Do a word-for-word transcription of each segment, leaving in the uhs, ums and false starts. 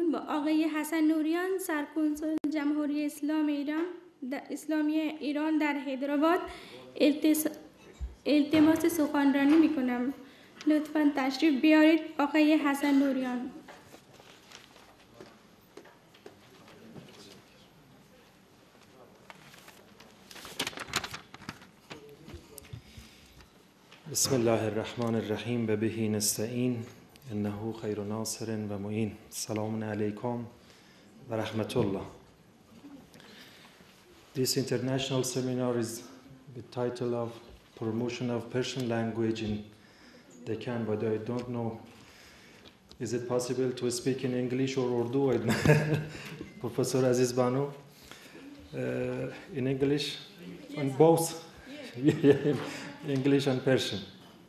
با آقای حسن نوریان سرکنسول جمهوری اسلامی ایران در اسلامی ایران در حیدرآباد التماس سخنرانی میکنم. لطفاً تشریف بیارید آقای حسن نوریان. بسم الله الرحمن الرحیم و به نستعین انه خیر ناصر و معین. سلام علیکم و رحمت الله. This international seminar is the title of Promotion of Persian Language in Deccan, but I don't know, is it possible to speak in English or Urdu? Professor Aziz Banu, uh, in English? Yes. On both? Yes. English and Persian.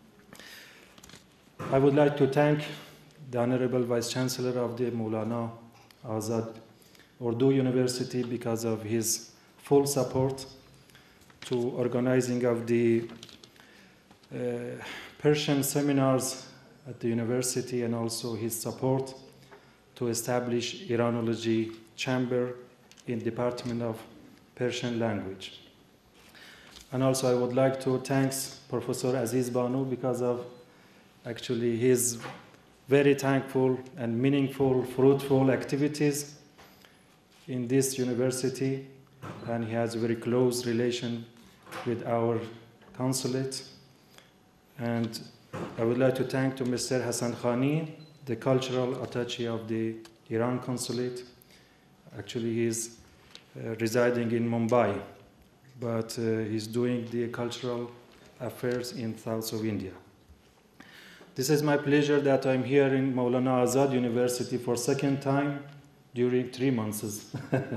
I would like to thank the Honorable Vice Chancellor of the Maulana Azad Urdu University because of his full support to organizing of the uh, Persian seminars at the university, and also his support to establish Iranology Chamber in Department of Persian Language. And also I would like to thank Professor Aziz Banu because of actually his very thankful and meaningful, fruitful activities in this university, and he has a very close relation with our consulate. And I would like to thank to Mister Hassan Khani, the cultural attaché of the Iran consulate. Actually, he is uh, residing in Mumbai, but uh, he's doing the cultural affairs in south of India. This is my pleasure that I'm here in Maulana Azad University for second time during three months.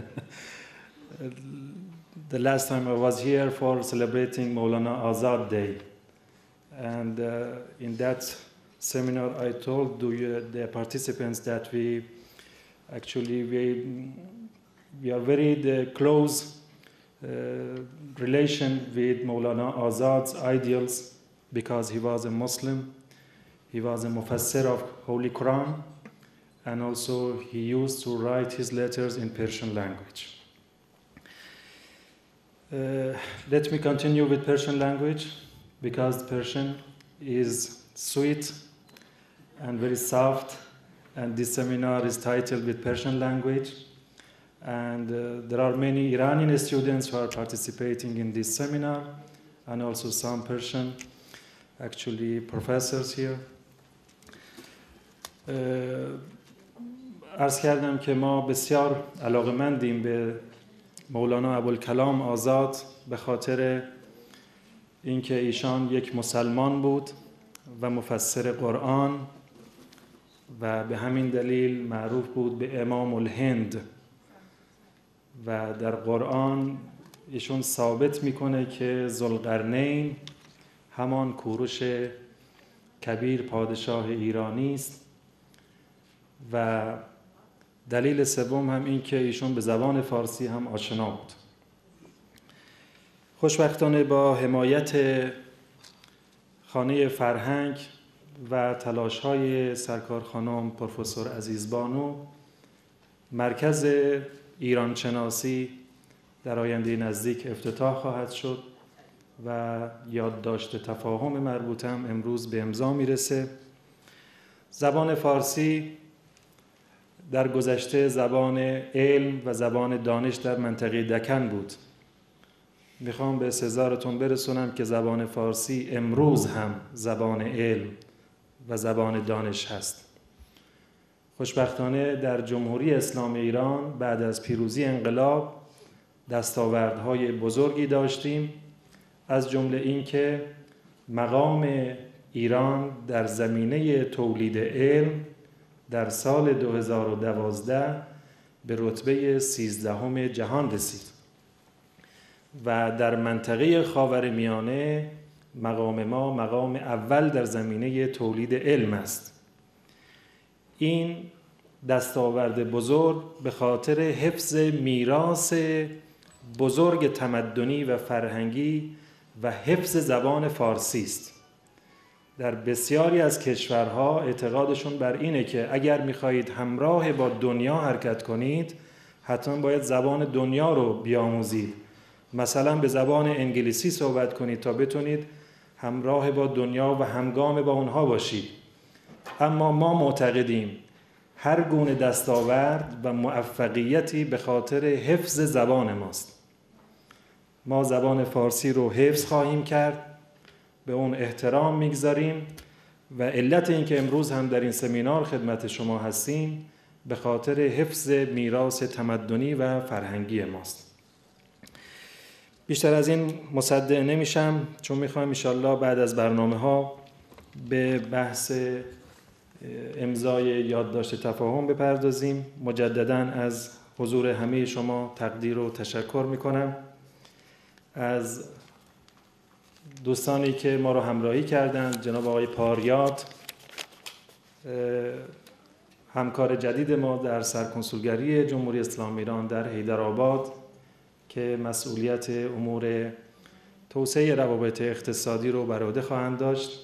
The last time I was here for celebrating Maulana Azad Day. And uh, in that seminar, I told the, the participants that we actually, we, we are very the close uh, relation with Maulana Azad's ideals because he was a Muslim, he was a mufassir of Holy Quran, and also he used to write his letters in Persian language. Uh, let me continue with Persian language because Persian is sweet and very soft, and this seminar is titled with Persian language. And uh, there are many Iranian students who are participating in this seminar, and also some Persian, actually professors here. عرض کردم که ما بسیار علاقه‌مندیم به مولانا ابوالکلام آزاد به خاطر اینکه ایشان یک مسلمان بود و مفسر قرآن و به همین دلیل معروف بود به امام الهند. و در قرآن ایشون ثابت میکنه که ذوالقرنین همان کوروش کبیر پادشاه ایرانی است. و دلیل سوم هم این که ایشون به زبان فارسی هم آشنا بود. خوشبختانه با حمایت خانه فرهنگ و تلاش‌های سرکار خانم پروفسور عزیز بانو، مرکز ایران شناسی در آینده نزدیک افتتاح خواهد شد و یادداشت تفاهم مربوطه هم امروز به امضا میرسه. زبان فارسی در گذشته زبان علم و زبان دانش در منطقه دکن بود. میخوام به استحضارتون برسونم که زبان فارسی امروز هم زبان علم و زبان دانش هست. خوشبختانه در جمهوری اسلامی ایران بعد از پیروزی انقلاب دستاوردهای بزرگی داشتیم، از جمله این که مقام ایران در زمینه تولید علم در سال دو هزار و دوازده به رتبه سیزدهم جهان رسید و در منطقه خاورمیانه مقام ما مقام اول در زمینه تولید علم است. این دستاورد بزرگ به خاطر حفظ میراث بزرگ تمدنی و فرهنگی و حفظ زبان فارسی است. در بسیاری از کشورها اعتقادشون بر اینه که اگر میخواهید همراه با دنیا حرکت کنید حتما باید زبان دنیا رو بیاموزید. مثلا به زبان انگلیسی صحبت کنید تا بتونید همراه با دنیا و همگام با اونها باشید. اما ما معتقدیم هر گونه دستاورد و موفقیتی به خاطر حفظ زبان ماست. ما زبان فارسی رو حفظ خواهیم کرد، به اون احترام میگذاریم و علت این که امروز هم در این سمینار خدمت شما هستیم به خاطر حفظ میراث تمدنی و فرهنگی ماست. بیشتر از این مصدق نمیشم چون میخوایم انشالله بعد از برنامه ها به بحث امضای یادداشت تفاهم بپردازیم. مجدداً از حضور همه شما تقدیر و تشکر میکنم. از دوستانی که ما رو همراهی کردند، جناب آقای پاریات همکار جدید ما در سرکنسولگری جمهوری اسلامی ایران در حیدرآباد که مسئولیت امور توسعه روابط اقتصادی رو بر عهده خواهند داشت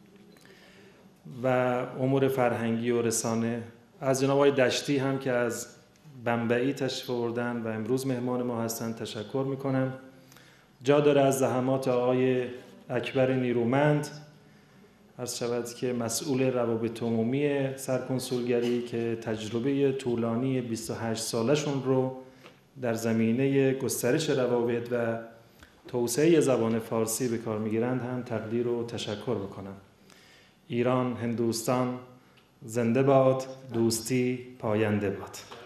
و امور فرهنگی و رسانه، از جناب آقای دشتی هم که از بمبئی تشریف آوردن و امروز مهمان ما هستند تشکر میکنم. جا داره از زحمات آقای اکبر نیرومند عرض شود که مسئول روابط عمومی سرکنسولگری که تجربه طولانی بیست و هشت سالشون رو در زمینه گسترش روابط و توسعه زبان فارسی به کار میگیرند هم تقدیر و تشکر بکنم. ایران، هندوستان زنده باد، دوستی پاینده باد.